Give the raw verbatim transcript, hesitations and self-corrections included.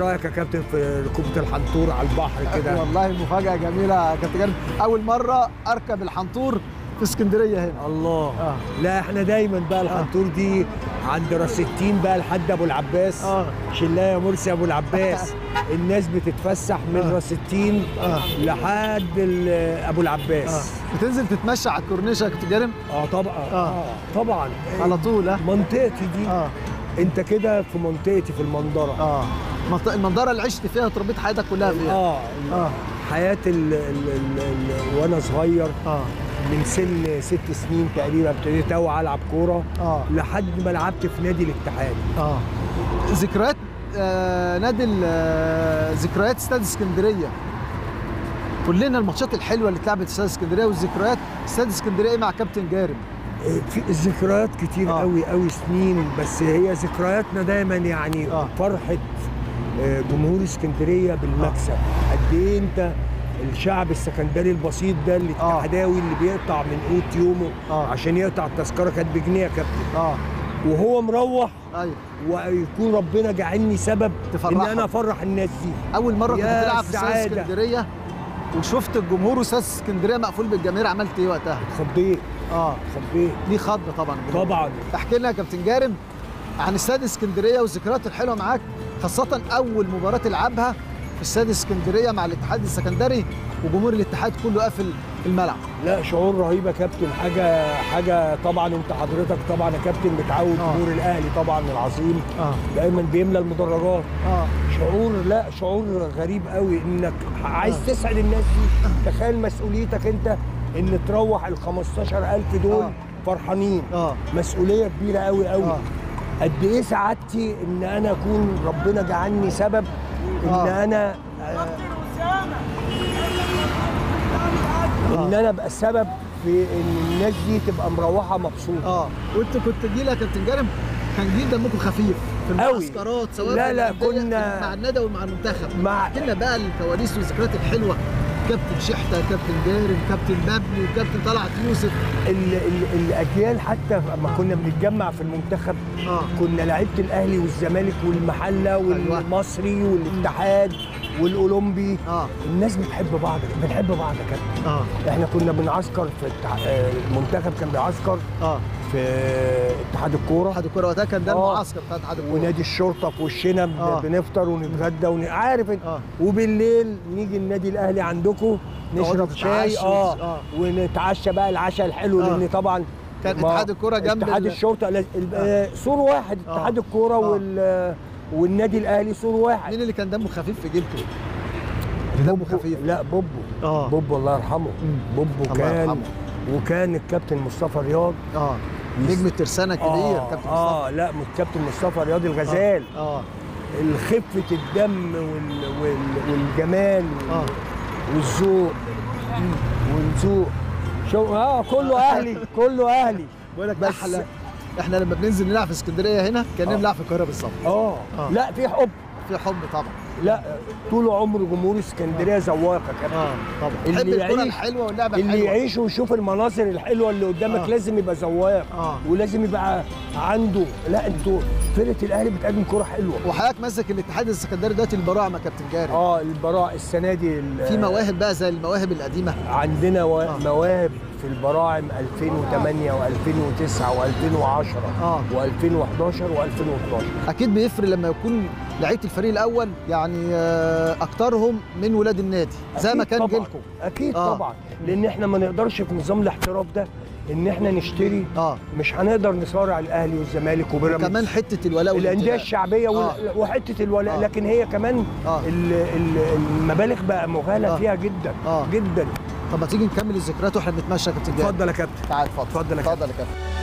رايك يا كابتن في ركوبه الحنطور على البحر كده؟ والله مفاجاه جميله يا كابتن جابر، اول مره اركب الحنطور في اسكندريه هنا. الله. آه. لا احنا دايما بقى الحنطور دي عند راس التين بقى لحد ابو العباس. اه شلايه مرسي ابو العباس. الناس بتتفسح من آه. راس التين آه. لحد ابو العباس. آه. بتنزل تتمشى على الكورنيش يا كابتن جارم؟ اه طبعا. اه, آه. طبعا على طول. اه منطقتي دي. اه انت كده في منطقتي في المنظره. اه المنظره اللي عشت فيها وتربيت حياتك كلها فيها. اه اه حياتي ال ال ال ال وانا صغير. اه من سن ست سنين تقريبا ابتديت اوعى العب كوره. اه لحد ما لعبت في نادي الاتحاد. اه ذكريات آه نادي آه ذكريات استاد اسكندريه. قول لنا الماتشات الحلوه اللي اتلعبت في استاد اسكندريه والذكريات استاد اسكندريه مع كابتن جارم. في ذكريات كتير آه. قوي قوي سنين، بس هي ذكرياتنا دايما يعني آه. فرحه جمهور اسكندريه بالمكسب. آه. قد ايه انت الشعب السكندري البسيط ده اللي الاتحداوي آه. اللي بيقطع من قوت يومه آه. عشان يقطع التذكره كانت بجنيه يا كابتن. اه وهو مروح. ايوه ويكون ربنا جعلني سبب تفرحهم. ان انا افرح الناس دي. اول مره كنت تلعب في استاد اسكندريه وشفت الجمهور استاد اسكندريه مقفول بالجماهير، عملت ايه وقتها؟ اتخضيت. اه اتخضيت. ليه خضه طبعا. طبعا. احكي لنا يا كابتن جارم عن استاد اسكندريه والذكريات الحلوه معاك، خاصه اول مباراه تلعبها في استاد اسكندريه مع الاتحاد السكندري وجمهور الاتحاد كله قافل الملعب. لا شعور رهيب يا كابتن، حاجه حاجه طبعا. انت حضرتك طبعا يا كابتن متعود آه. جمهور الاهلي طبعا العظيم آه. دايما بيملى المدرجات. اه شعور لا شعور غريب قوي انك عايز آه. تسعد الناس دي. آه. تخيل مسؤوليتك انت ان تروح ال خمستاشر ألف دول آه. فرحانين. اه مسؤوليه كبيره قوي قوي. آه. قد ايه سعادتي ان انا اكون ربنا جعلني سبب ان آه. انا آه ان انا ابقى السبب في ان الناس دي تبقى مروحه مبسوطه. اه وانت كنت جيل يا كابتن جارم كان جيل دمكم خفيف في المعسكرات سواء لا لا كنا مع الندى ومع المنتخب. مع احكي لنا بقى الكواليس والذكريات الحلوه، كابتن شحته، كابتن جارم، كابتن مبني، وكابتن طلعت يوسف. ال ال الاجيال حتى لما كنا بنتجمع في المنتخب آه. كنا لعيبه الاهلي والزمالك والمحله والمصري والاتحاد والاولمبي. آه. الناس بتحب بعض بنحب بعض يا كابتن. اه احنا كنا بنعسكر في المنتخب كان بيعسكر اه في اتحاد الكوره. اتحاد الكوره وقتها كان ده آه. المعسكر بتاع اتحاد الكوره، ونادي الشرطه في وشنا. آه. بنفطر ونتغدى ون... عارف انت. آه. وبالليل نيجي النادي الاهلي عندكم نشرب شاي اه, آه. ونتعشى بقى العشاء الحلو. آه. لان طبعا كان اتحاد الكوره جنب اتحاد الشرطه آه. سور واحد. آه. اتحاد الكوره آه. وال والنادي الاهلي سور واحد. مين اللي كان دمه خفيف في جيلكم؟ دمه خفيف. لا بوبو. اه بوبو الله يرحمه. بوبو كان الله يرحمه. وكان الكابتن مصطفى رياض. اه نجم الترسانه كبير. آه كابتن اه مصطفى. لا الكابتن مصطفى رياض الغزال. اه, آه. الخفه الدم وال وال والجمال آه. والذوق والذوق شو اه كله اهلي كله اهلي. بقول لك احلى احنا لما بننزل نلعب في اسكندريه هنا كاننا بنلعب في القاهره بالظبط. آه. اه لا في حب في حب طبعا. لا طول عمر جمهور اسكندريه ذواقه يا كابتن. اه طبعا. اللي الكره الحلوه واللعبه الحلوه. اللي يعيش ويشوف المناظر الحلوه اللي قدامك آه. لازم يبقى ذواق. آه. ولازم يبقى عنده. لا انتوا فرقه الاهلي بتقدم كره حلوه. وحضرتك ماسك الاتحاد السكندري دلوقتي البراعم يا كابتن جارم. اه البراعم السنه دي في مواهب بقى زي المواهب القديمه. عندنا و... آه. مواهب في البراعم ألفين وثمانية وألفين وتسعة وألفين وعشرة آه. وألفين وحداشر وألفين واتناشر. اكيد بيفرق لما يكون لعيبه الفريق الاول يعني اكترهم من ولاد النادي زي ما كان جيلكم. اكيد آه. طبعا لان احنا ما نقدرش في نظام الاحتراف ده ان احنا نشتري. اه مش هنقدر نصارع الاهلي والزمالك وبيراميدز. كمان حته الولاء الانديه الشعبيه آه. وحته الولاء. آه. لكن هي كمان آه. المبالغ بقى مغالى آه. فيها جدا آه. جدا. طب ما تيجي نكمل الذكريات واحنا بنتمشى يا كابتن جابر. اتفضل يا كابتن. تعال اتفضل. اتفضل يا كابتن.